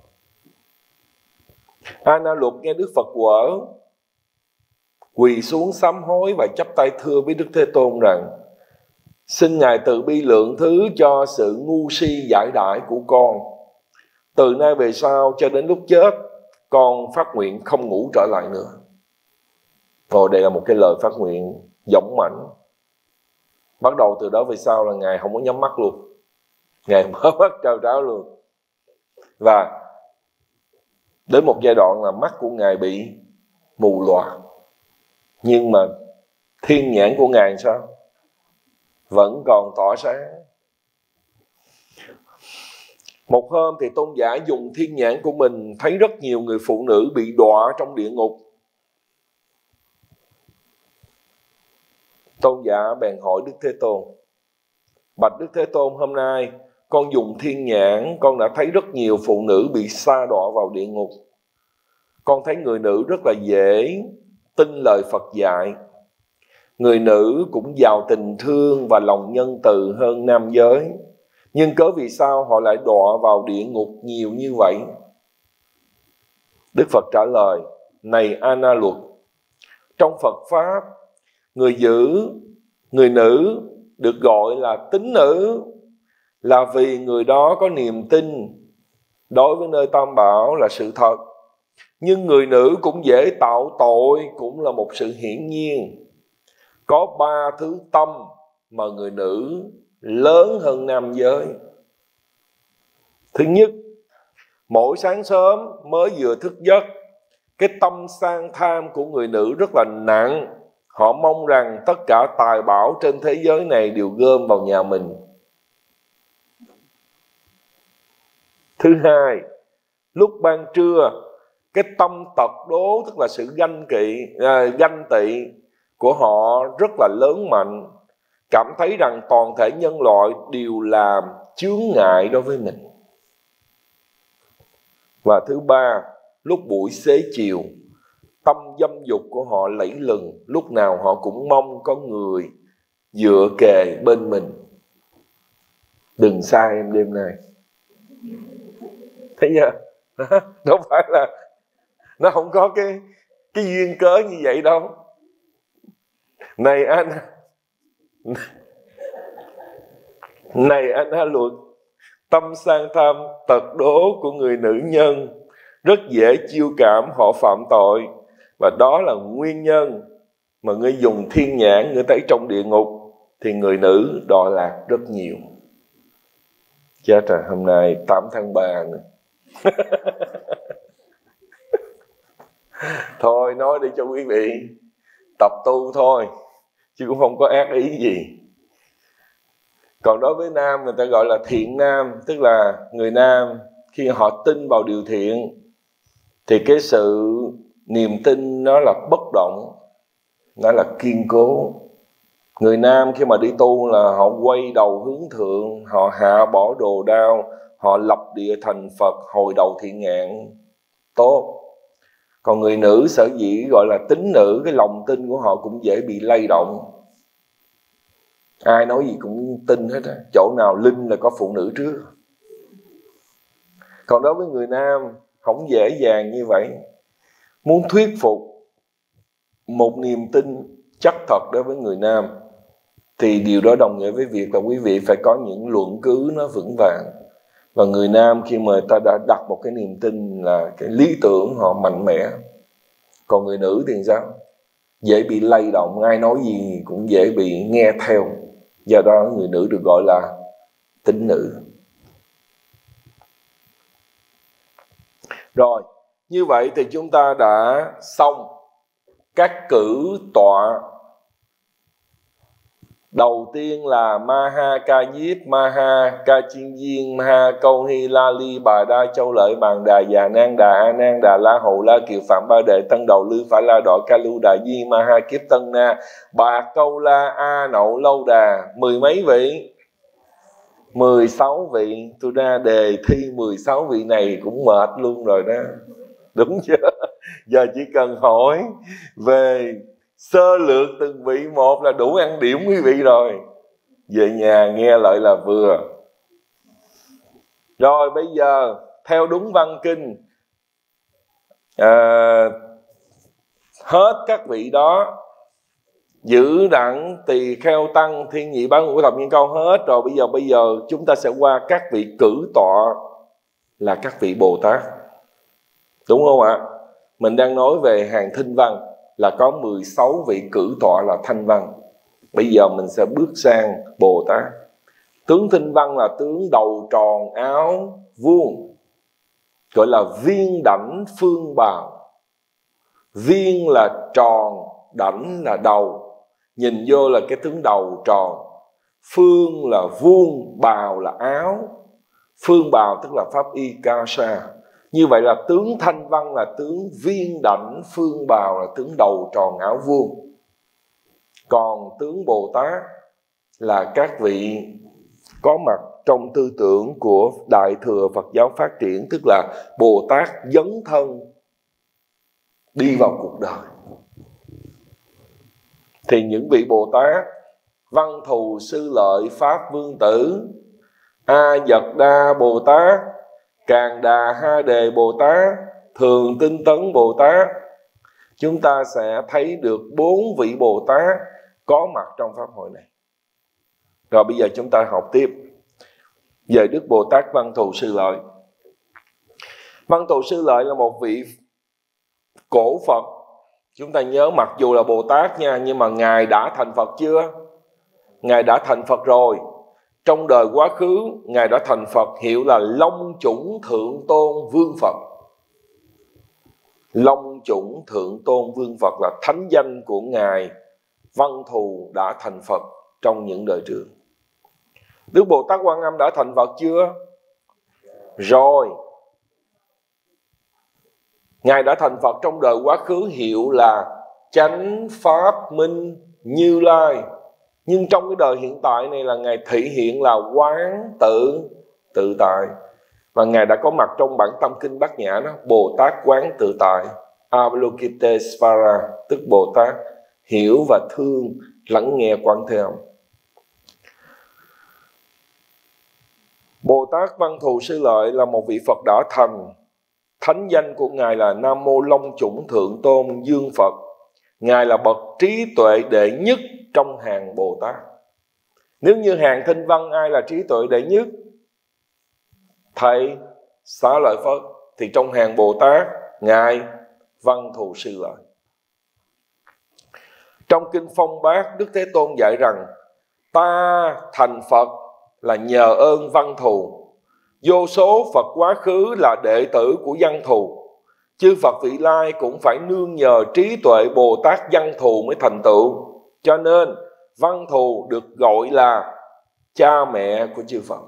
A Na Luật nghe Đức Phật quở, quỳ xuống sám hối và chắp tay thưa với Đức Thế Tôn rằng: xin Ngài từ bi lượng thứ cho sự ngu si giải đãi của con. Từ nay về sau cho đến lúc chết, con phát nguyện không ngủ trở lại nữa. Rồi đây là một cái lời phát nguyện dũng mãnh. Bắt đầu từ đó về sau là Ngài không có nhắm mắt luôn. Ngài mở mắt trao tráo luôn. Và đến một giai đoạn là mắt của Ngài bị mù lòa. Nhưng mà thiên nhãn của Ngài sao? Vẫn còn tỏa sáng. Một hôm thì tôn giả dùng thiên nhãn của mình thấy rất nhiều người phụ nữ bị đọa trong địa ngục. Tôn giả bèn hỏi Đức Thế Tôn: bạch Đức Thế Tôn, hôm nay con dùng thiên nhãn, con đã thấy rất nhiều phụ nữ bị sa đọa vào địa ngục. Con thấy người nữ rất là dễ tin lời Phật dạy. Người nữ cũng giàu tình thương và lòng nhân từ hơn nam giới. Nhưng cớ vì sao họ lại đọa vào địa ngục nhiều như vậy? Đức Phật trả lời: này A Na Luật, trong Phật Pháp, người nữ được gọi là tín nữ là vì người đó có niềm tin đối với nơi Tam Bảo là sự thật. Nhưng người nữ cũng dễ tạo tội, cũng là một sự hiển nhiên. Có 3 thứ tâm mà người nữ lớn hơn nam giới. Thứ nhất, mỗi sáng sớm mới vừa thức giấc, cái tâm sang tham của người nữ rất là nặng. Họ mong rằng tất cả tài bảo trên thế giới này đều gom vào nhà mình. Thứ hai, lúc ban trưa, cái tâm tật đố, tức là sự ganh tị của họ rất là lớn mạnh, cảm thấy rằng toàn thể nhân loại đều làm chướng ngại đối với mình. Và thứ ba, lúc buổi xế chiều, tâm dâm dục của họ lẫy lừng, lúc nào họ cũng mong có người dựa kề bên mình. Đừng xa em đêm nay. Thấy chưa? Đâu phải là nó không có cái duyên cớ như vậy đâu. Này anh Na Luật, tâm sang tham tật đố của người nữ nhân rất dễ chiêu cảm họ phạm tội. Và đó là nguyên nhân mà ngươi dùng thiên nhãn, ngươi thấy trong địa ngục thì người nữ đọa lạc rất nhiều. Chết rồi, hôm nay 8 tháng 3 nữa. Thôi nói đi cho quý vị tập tu thôi, chứ cũng không có ác ý gì. Còn đối với nam, người ta gọi là thiện nam, tức là người nam khi họ tin vào điều thiện thì cái sự niềm tin nó là bất động, nó là kiên cố. Người nam khi mà đi tu là họ quay đầu hướng thượng, họ hạ bỏ đồ đao, họ lập địa thành Phật, hồi đầu thiện ngạn, tốt. Còn người nữ sở dĩ gọi là tín nữ, cái lòng tin của họ cũng dễ bị lay động. Ai nói gì cũng tin hết á, chỗ nào linh là có phụ nữ trước. Còn đối với người nam không dễ dàng như vậy. Muốn thuyết phục một niềm tin chắc thật đối với người nam thì điều đó đồng nghĩa với việc là quý vị phải có những luận cứ nó vững vàng. Và người nam khi mà ta đã đặt một cái niềm tin là cái lý tưởng họ mạnh mẽ. Còn người nữ thì sao? Dễ bị lay động, ai nói gì cũng dễ bị nghe theo. Do đó người nữ được gọi là tín nữ. Rồi, như vậy thì chúng ta đã xong các cử tọa. Đầu tiên là Maha Ca Diếp, Maha Ca Chiên Viên, Maha Câu Hy La Ly, Bà Đa Châu Lợi, Bàn Đà, Già Nan Đà, A Nan Đà, La Hầu, La Kiều, Phạm Ba Đệ, Tân Đầu, Lư Phả La Đọ, Ca Lưu Đà Di, Maha Kiếp Tân Na, Bà Câu La, A Nậu Lâu Đà. 10 mấy vị? 16 vị. Tôi ra đề thi 16 vị này cũng mệt luôn rồi đó. Đúng chưa? Giờ chỉ cần hỏi về sơ lược từng vị một là đủ ăn điểm quý vị rồi. Về nhà nghe lại là vừa. Rồi bây giờ theo đúng văn kinh, hết các vị đó, giữ đặng tỳ kheo tăng thiên nhị bá ngũ thập nhị câu hết rồi. Bây giờ chúng ta sẽ qua các vị cử tọa là các vị Bồ Tát, đúng không ạ? Mình đang nói về hàng thinh văn là có 16 vị cử tọa là thanh văn. Bây giờ mình sẽ bước sang Bồ Tát. Tướng thinh văn là tướng đầu tròn áo vuông, gọi là viên đảnh phương bào. Viên là tròn, đảnh là đầu, nhìn vô là cái tướng đầu tròn. Phương là vuông, bào là áo. Phương bào tức là pháp y ca sa. Như vậy là tướng thanh văn là tướng viên đảnh phương bào, là tướng đầu tròn áo vuông. Còn tướng Bồ Tát là các vị có mặt trong tư tưởng của Đại thừa Phật giáo phát triển, tức là Bồ Tát dấn thân đi vào cuộc đời. Thì những vị Bồ Tát Văn Thù Sư Lợi Pháp Vương Tử, A Dật Đa Bồ Tát, Càn Đà Ha Đề Bồ Tát, Thường Tinh Tấn Bồ Tát, chúng ta sẽ thấy được 4 vị Bồ Tát có mặt trong pháp hội này. Rồi bây giờ chúng ta học tiếp về Đức Bồ Tát Văn Thù Sư Lợi. Văn Thù Sư Lợi là một vị cổ Phật. Chúng ta nhớ mặc dù là Bồ Tát nha, nhưng mà Ngài đã thành Phật chưa? Ngài đã thành Phật rồi. Trong đời quá khứ, Ngài đã thành Phật, hiệu là Long Chủng Thượng Tôn Vương Phật. Long Chủng Thượng Tôn Vương Phật là thánh danh của Ngài Văn Thù đã thành Phật trong những đời trước. Đức Bồ Tát Quan Âm đã thành Phật chưa? Rồi. Ngài đã thành Phật trong đời quá khứ, hiệu là Chánh Pháp Minh Như Lai. Nhưng trong cái đời hiện tại này là Ngài thể hiện là quán tự tại. Và Ngài đã có mặt trong bản tâm kinh Bát Nhã đó, Bồ Tát quán tự tại, Avalokitesvara, tức Bồ Tát hiểu và thương lắng nghe Quán Thế Âm. Bồ Tát Văn Thù Sư Lợi là một vị Phật đã thành. Thánh danh của Ngài là Nam Mô Long Chủng Thượng Tôn Dương Phật. Ngài là bậc trí tuệ đệ nhất trong hàng Bồ Tát. Nếu như hàng thinh văn ai là trí tuệ đệ nhất? Thầy Xá Lợi Phất. Thì trong hàng Bồ Tát, Ngài Văn Thù Sư Lợi. Trong Kinh Phong Bát, Đức Thế Tôn dạy rằng Ta thành Phật là nhờ ơn Văn Thù. Vô số Phật quá khứ là đệ tử của Văn Thù. Chư Phật vị lai cũng phải nương nhờ trí tuệ Bồ Tát Văn Thù mới thành tựu. Cho nên Văn Thù được gọi là cha mẹ của chư Phật.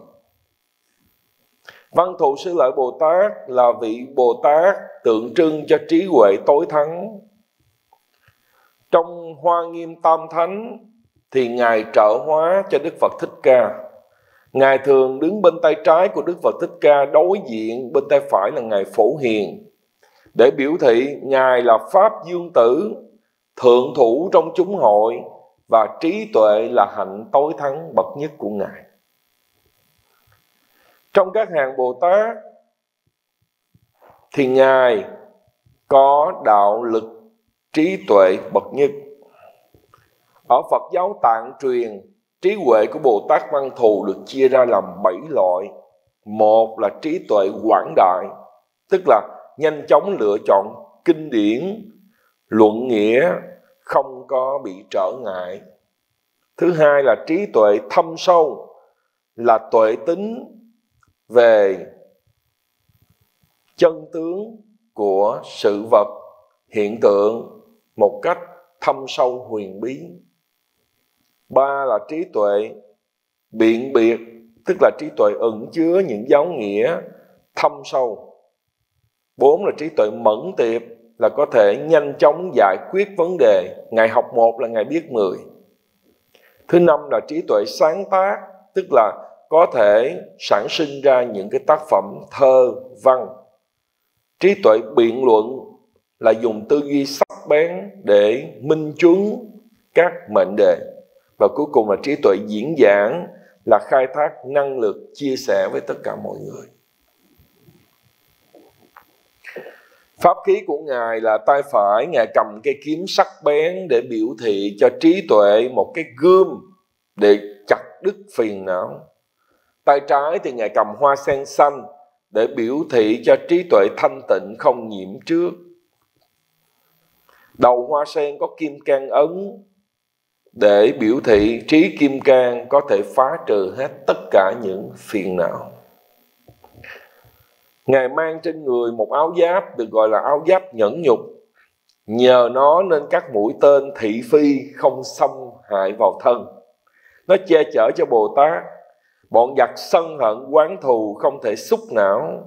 Văn Thù Sư Lợi Bồ Tát là vị Bồ Tát tượng trưng cho trí huệ tối thắng. Trong Hoa Nghiêm Tam Thánh thì Ngài trợ hóa cho Đức Phật Thích Ca. Ngài thường đứng bên tay trái của Đức Phật Thích Ca, đối diện bên tay phải là Ngài Phổ Hiền, để biểu thị Ngài là Pháp Dương Tử, thượng thủ trong chúng hội, và trí tuệ là hạnh tối thắng bậc nhất của Ngài. Trong các hàng Bồ Tát thì Ngài có đạo lực trí tuệ bậc nhất. Ở Phật giáo Tạng truyền, trí huệ của Bồ Tát Văn Thù được chia ra làm 7 loại. Một là trí tuệ quảng đại, tức là nhanh chóng lựa chọn kinh điển, luận nghĩa, không có bị trở ngại. Thứ hai là trí tuệ thâm sâu, là tuệ tính về chân tướng của sự vật, hiện tượng một cách thâm sâu huyền bí. Ba là trí tuệ biện biệt, tức là trí tuệ ẩn chứa những giáo nghĩa thâm sâu. Bốn là trí tuệ mẫn tiệp, là có thể nhanh chóng giải quyết vấn đề. Ngài học một là Ngài biết 10. Thứ năm là trí tuệ sáng tác, tức là có thể sản sinh ra những cái tác phẩm thơ, văn. Trí tuệ biện luận là dùng tư duy sắc bén để minh chứng các mệnh đề. Và cuối cùng là trí tuệ diễn giảng, là khai thác năng lực chia sẻ với tất cả mọi người. Pháp khí của Ngài là tay phải, Ngài cầm cây kiếm sắc bén để biểu thị cho trí tuệ một cái gươm để chặt đứt phiền não. Tay trái thì Ngài cầm hoa sen xanh để biểu thị cho trí tuệ thanh tịnh không nhiễm trước. Đầu hoa sen có kim cang ấn để biểu thị trí kim cang có thể phá trừ hết tất cả những phiền não. Ngài mang trên người một áo giáp được gọi là áo giáp nhẫn nhục. Nhờ nó nên các mũi tên thị phi không xâm hại vào thân. Nó che chở cho Bồ Tát. Bọn giặc sân hận oán thù không thể xúc não.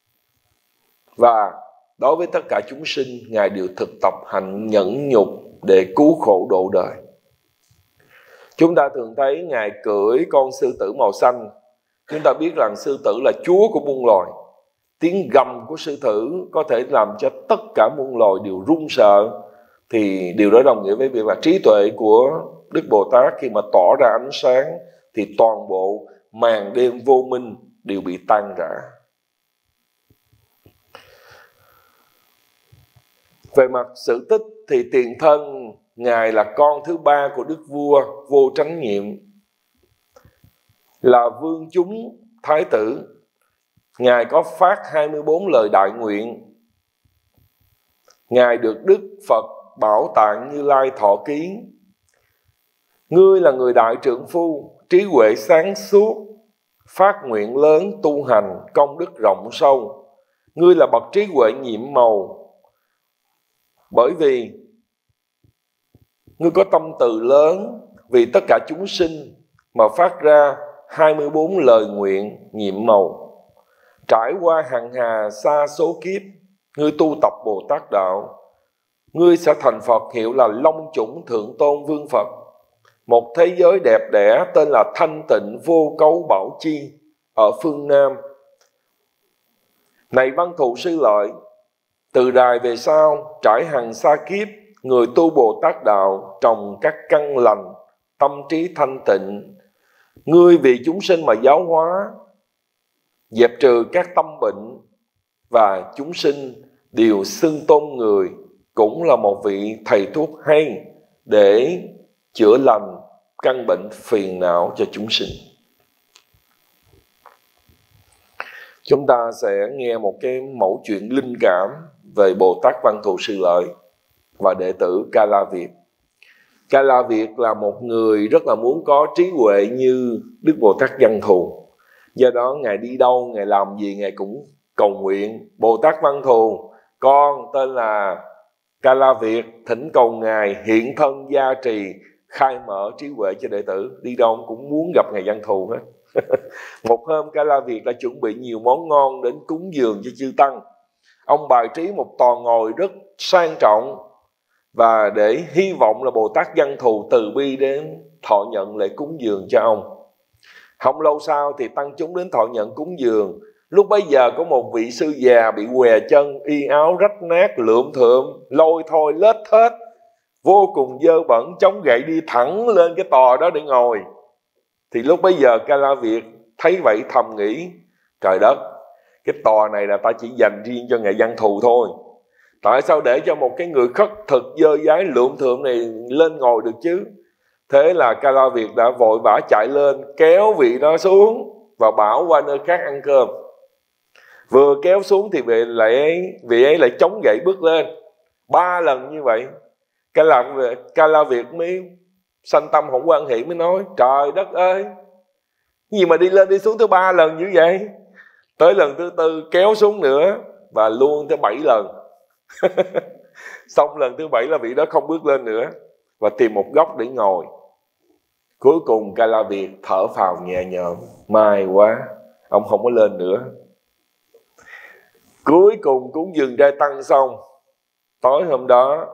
Và đối với tất cả chúng sinh, Ngài đều thực tập hạnh nhẫn nhục để cứu khổ độ đời. Chúng ta thường thấy Ngài cưỡi con sư tử màu xanh. Chúng ta biết rằng sư tử là chúa của muôn loài. Tiếng gầm của sư tử có thể làm cho tất cả muôn loài đều run sợ. Thì điều đó đồng nghĩa với việc là trí tuệ của Đức Bồ Tát khi mà tỏ ra ánh sáng thì toàn bộ màn đêm vô minh đều bị tan rã. Về mặt sự tích thì tiền thân Ngài là con thứ ba của Đức Vua Vô Tránh Nhiệm, là vương chúng thái tử. Ngài có phát 24 lời đại nguyện. Ngài được Đức Phật Bảo Tạng Như Lai thọ ký: ngươi là người đại trượng phu, trí huệ sáng suốt, phát nguyện lớn, tu hành công đức rộng sâu. Ngươi là bậc trí huệ nhiệm màu, bởi vì ngươi có tâm từ lớn vì tất cả chúng sinh mà phát ra 24 lời nguyện nhiệm màu. Trải qua hàng hà sa số kiếp, ngươi tu tập Bồ Tát đạo, ngươi sẽ thành Phật, hiệu là Long Chủng Thượng Tôn Vương Phật. Một thế giới đẹp đẽ tên là Thanh Tịnh Vô Cấu Bảo Chi ở phương Nam. Này Văn Thù Sư Lợi, từ đài về sau, trải hàng sa kiếp, người tu Bồ Tát đạo trồng các căn lành, tâm trí thanh tịnh. Ngươi vì chúng sinh mà giáo hóa, dẹp trừ các tâm bệnh, và chúng sinh đều xưng tôn người, cũng là một vị thầy thuốc hay để chữa lành căn bệnh phiền não cho chúng sinh. Chúng ta sẽ nghe một cái mẫu chuyện linh cảm về Bồ Tát Văn Thù Sư Lợi và đệ tử Ca La Việt. Ca La Việt là một người rất là muốn có trí huệ như Đức Bồ Tát Văn Thù. Do đó Ngài đi đâu, Ngài làm gì, Ngài cũng cầu nguyện: Bồ Tát Văn Thù, con tên là Ca La Việt, thỉnh cầu Ngài hiện thân gia trì, khai mở trí huệ cho đệ tử. Đi đâu cũng muốn gặp Ngài Văn Thù hết. Một hôm Ca La Việt đã chuẩn bị nhiều món ngon đến cúng dường cho chư tăng. Ông bài trí một tòa ngồi rất sang trọng, và để hy vọng là Bồ Tát Văn Thù từ bi đến thọ nhận lễ cúng dường cho ông. Không lâu sau thì tăng chúng đến thọ nhận cúng dường. Lúc bấy giờ có một vị sư già bị què chân, y áo rách nát lượm thượm, lôi thôi lết thết, vô cùng dơ bẩn, chống gậy đi thẳng lên cái tòa đó để ngồi. Thì lúc bấy giờ Ca La Việt thấy vậy thầm nghĩ: trời đất, cái tòa này là ta chỉ dành riêng cho Ngài Văn Thù thôi, tại sao để cho một cái người khất thực dơ dái lượm thượm này lên ngồi được chứ? Thế là Ca La Việt đã vội vã chạy lên, kéo vị đó xuống và bảo qua nơi khác ăn cơm. Vừa kéo xuống thì vị ấy lại chống gậy bước lên 3 lần như vậy. Ca La Việt mới sanh tâm không quan hệ, mới nói: trời đất ơi, gì mà đi lên đi xuống tới 3 lần như vậy? Tới lần thứ 4 kéo xuống nữa, và luôn tới 7 lần. Xong lần thứ 7 là vị đó không bước lên nữa, và tìm một góc để ngồi. Cuối cùng Ca La Việt thở phào nhẹ nhõm: may quá, ông không có lên nữa. Cuối cùng cúng dường trai tăng xong, tối hôm đó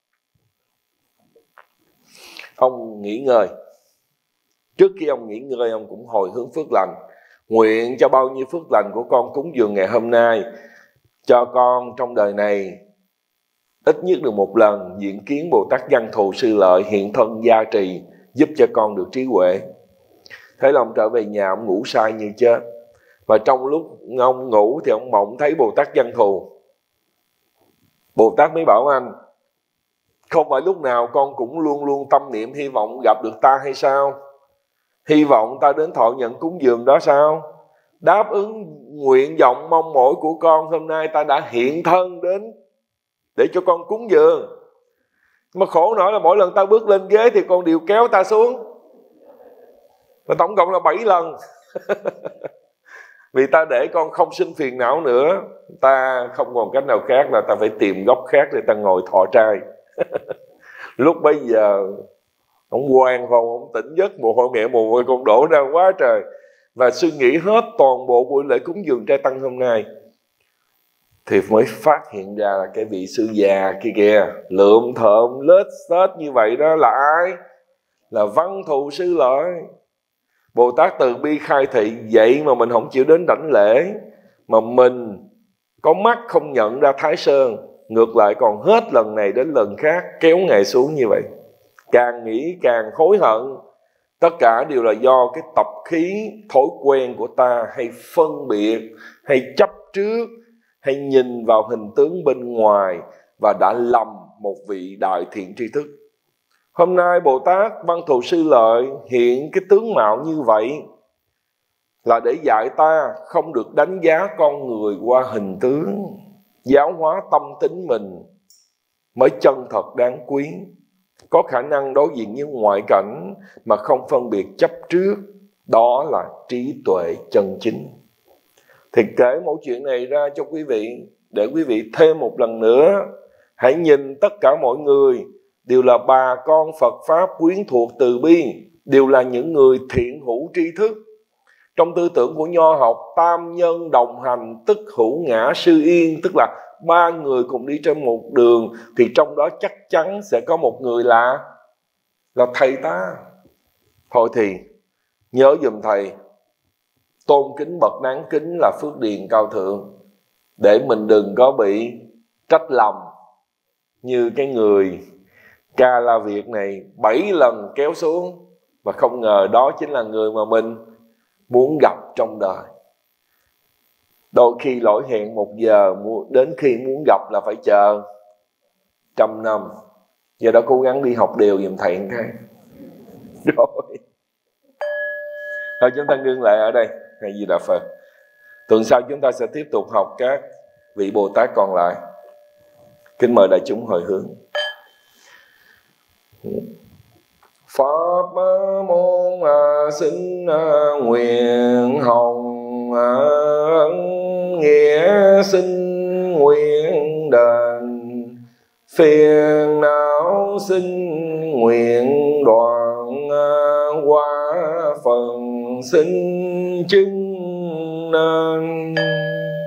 ông nghỉ ngơi. Trước khi ông nghỉ ngơi, ông cũng hồi hướng phước lành: nguyện cho bao nhiêu phước lành của con cúng dường ngày hôm nay, cho con trong đời này ít nhất được một lần diện kiến Bồ Tát Văn Thù Sư Lợi hiện thân gia trì, giúp cho con được trí huệ. Thế là ông trở về nhà, ông ngủ say như chết. Và trong lúc ông ngủ thì ông mộng thấy Bồ Tát Văn Thù. Bồ Tát mới bảo anh: không phải lúc nào con cũng luôn luôn tâm niệm hy vọng gặp được ta hay sao? Hy vọng ta đến thọ nhận cúng dường đó sao? Đáp ứng nguyện vọng mong mỏi của con, hôm nay ta đã hiện thân đến để cho con cúng dường. Mà khổ nổi là mỗi lần ta bước lên ghế thì con đều kéo ta xuống, và tổng cộng là 7 lần. Vì ta để con không sinh phiền não nữa, ta không còn cách nào khác là ta phải tìm góc khác để ta ngồi thọ trai. Lúc bấy giờ ông hoang hồn, ông tỉnh giấc, mồ hôi mẹ mồ hôi con đổ ra quá trời, và suy nghĩ hết toàn bộ buổi lễ cúng dường trai tăng hôm nay. Thì mới phát hiện ra là cái vị sư già kia kìa, lượm thượm lết xết như vậy đó là ai? Là Văn Thù Sư Lợi. Bồ Tát từ bi khai thị, vậy mà mình không chịu đến đảnh lễ, mà mình có mắt không nhận ra Thái Sơn, ngược lại còn hết lần này đến lần khác kéo Ngài xuống như vậy. Càng nghĩ càng hối hận. Tất cả đều là do cái tập khí thói quen của ta, hay phân biệt, hay chấp trước, hay nhìn vào hình tướng bên ngoài, và đã lầm một vị đại thiện tri thức. Hôm nay Bồ Tát Văn Thù Sư Lợi hiện cái tướng mạo như vậy là để dạy ta không được đánh giá con người qua hình tướng, giáo hóa tâm tính mình mới chân thật đáng quý, có khả năng đối diện với ngoại cảnh mà không phân biệt chấp trước. Đó là trí tuệ chân chính. Thì kể mẫu chuyện này ra cho quý vị, để quý vị thêm một lần nữa hãy nhìn tất cả mọi người đều là bà con Phật Pháp quyến thuộc từ bi, đều là những người thiện hữu tri thức. Trong tư tưởng của nho học, tam nhân đồng hành tức hữu ngã sư yên, tức là 3 người cùng đi trên một đường, thì trong đó chắc chắn sẽ có một người là thầy ta. Thôi thì nhớ giùm thầy, tôn kính bậc đáng kính là phước điền cao thượng, để mình đừng có bị trách lầm như cái người Ca La Việt này 7 lần kéo xuống, mà không ngờ đó chính là người mà mình muốn gặp trong đời. Đôi khi lỗi hẹn 1 giờ, đến khi muốn gặp là phải chờ 100 năm. Giờ đó cố gắng đi học đều giùm thầy một cái. Rồi. Thôi chúng ta ngưng lại ở đây. Hay Di Đà Phật. Tuần sau chúng ta sẽ tiếp tục học các vị Bồ Tát còn lại. Kính mời đại chúng hồi hướng. Pháp môn xin nguyện hồng ân nghĩa xin nguyện đền, phiền não xin nguyện đoạn, qua phần xin chứng nên.